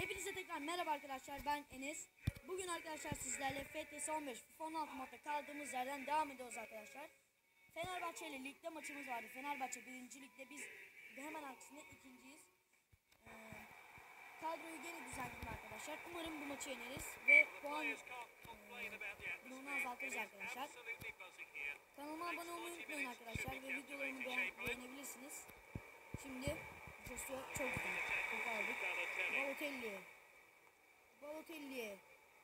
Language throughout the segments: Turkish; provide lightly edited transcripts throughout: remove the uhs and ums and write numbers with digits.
Hepinize tekrar merhaba arkadaşlar, ben Enes. Bugün arkadaşlar sizlerle FTS 15 FIFA 16 modda kaldığımız yerden devam ediyoruz arkadaşlar. Fenerbahçe ile ligde maçımız vardı. Fenerbahçe 1. ligde, biz hemen arkasında ikinciyiz. Kadroyu gene düzenledim arkadaşlar. Umarım bu maçı yeneriz ve puan bloğunu azaltırız arkadaşlar. Kanalıma abone olmayı unutmayın arkadaşlar ve videolarımı beğenebilirsiniz. Şimdi Joshua çok güzel. Topu aldık. Balotelli.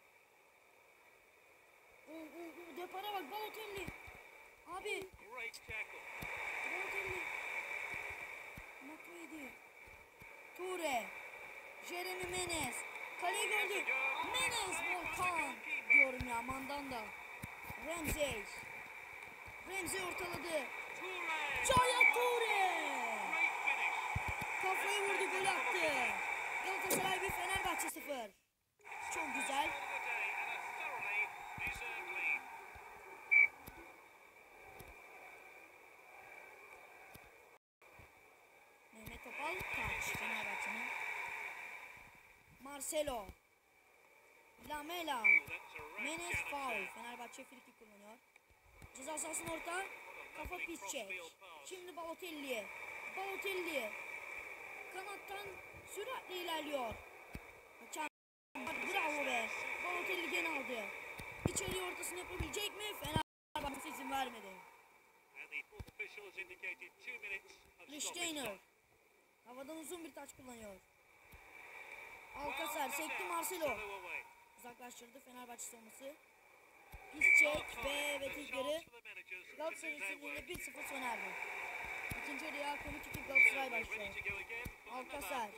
Depara bak, Balotelli. Abi. Balotelli. Matuidi. Toure. Jeremy Menez. Kaleyi gördü. Menez, Volkan. Diyorum ya, Mandanda. Ramsey ortaladı. Yaya Toure. Kafayı vurdu, gol attı. Galatasaray 1, Fenerbahçe 0. Çok güzel. Mehmet Topal taç Fenerbahçe'nin. Marcelo. Lamela. Menez faul. Fenerbahçe friki kullanıyor. Ceza sahasının orta. Kafa pis çek. Şimdi Balotelli. Kanattan süratle ilerliyor. Bravo be. Balotelli gene aldı. İçeri ortasını yapabilecek mi? Fenerbahçe izin vermedi. Lichtsteiner. Havadan uzun bir taç kullanıyor. Alcácer sekti, Marcelo. Uzaklaştırdı Fenerbahçe savunması. Pisçek ve tekrarı Galatasaray üstünlüğüyle 1-0 sona erdi. İkinci yarıya komik 2 Galatasaray başlıyor. Alcácer.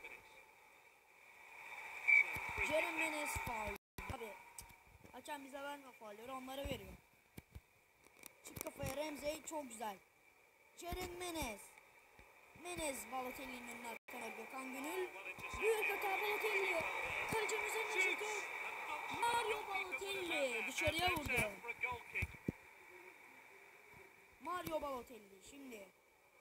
Jeremy Menez faul. Abi hakem bize verme faulleri, onlara veriyor. Çık kafaya Ramsey, çok güzel. Jeremy Menez Balotelli'nin önüne attı. Gökhan Gönül. Büyük hata Balotelli. Kalecinin üzerine çekiyor. Mario Balotelli dışarıya vurdu. Mario Balotelli şimdi.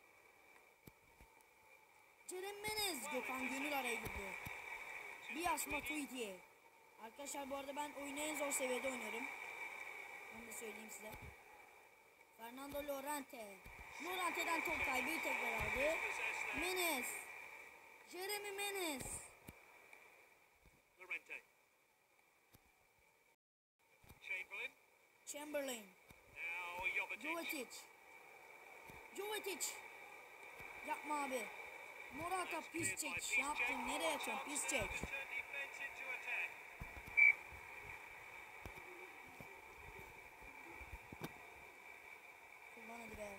Jeremy Menez, Gökhan Gönül araya girdi. Bias Matuidi. Arkadaşlar bu arada ben oyunu en zor seviyede oynuyorum. Onu da söyleyeyim size. Fernando Llorente'den top kaybı tekrar aldı. Menez. Jeremy Menez. Chamberlain. Jovetic. Yapma abi. Morata Pisçek. Yaptın, nereye atıyorsun Pisçek? Kullan hadi be.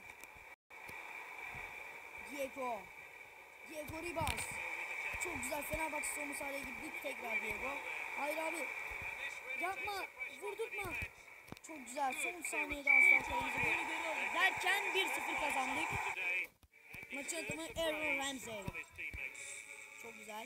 Diego Ribas. Çok güzel, Fenerbahçe savunması araya girdik, tekrar Diego. Hayır abi. Yapma. Vurdurtma. Çok güzel. Son saniyede az daha kayımızı böyle görüyoruz. Derken 1-0 kazandık. Maçın adamı Aaron Ramsey. Çok güzel.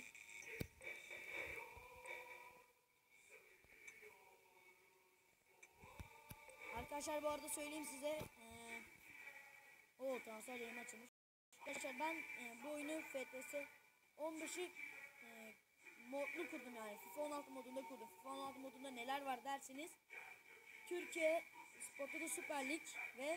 Arkadaşlar bu arada söyleyeyim size. Transfer dönemi açılmış. Arkadaşlar ben bu oyunu FTS 15'i modlu kurdum, yani FIFA 16 modunda kurdum. FIFA 16 modunda neler var derseniz, Türkiye Sport'ta Süper Lig ve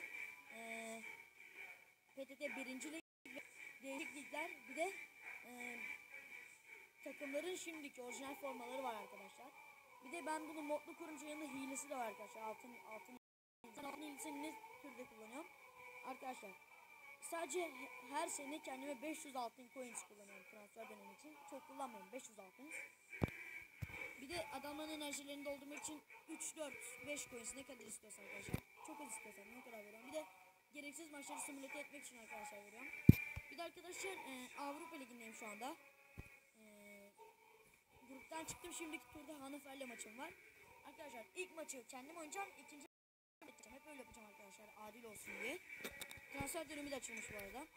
PTT 1. Lig ve değişik ligler, bir de takımların şimdiki orijinal formaları var arkadaşlar. Bir de ben bunu modlu kurunca yanında hilesi de var arkadaşlar. Altın hilesini ne türde kullanıyorum arkadaşlar. Sadece her sene kendime 500 altın coins kullanıyorum transfer dönemi için. Çok kullanmıyorum, 500 altın. Bir de adamların enerjilerini doldurmak için 3, 4, 5 coins ne kadar istiyorsan arkadaşlar. Çok az istiyorsan ne kadar veriyorum. Bir de gereksiz maçları simüle etmek için arkadaşlar veriyorum. Bir de arkadaşlar Avrupa Ligi'ndeyim şu anda. Gruptan çıktım, şimdiki turda Hannover'le maçım var. Arkadaşlar ilk maçı kendim oynayacağım, ikinci maçı hep öyle yapacağım arkadaşlar, adil olsun diye. Transfer dönemi de açılmış bu arada.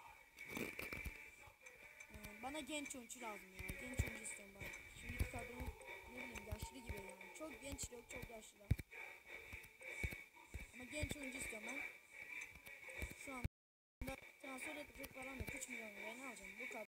Bana genç oyuncu lazım ya. Genç oyuncu istiyorum bana. Şimdiki kadronun ne bileyim yaşlı gibi yani. Çok genç yok, çok yaşlı. Ama genç oyuncu istiyorum ben. Şu anda transfer edecek param yok. 3 milyon liraya ne alacağım? Bu kadar.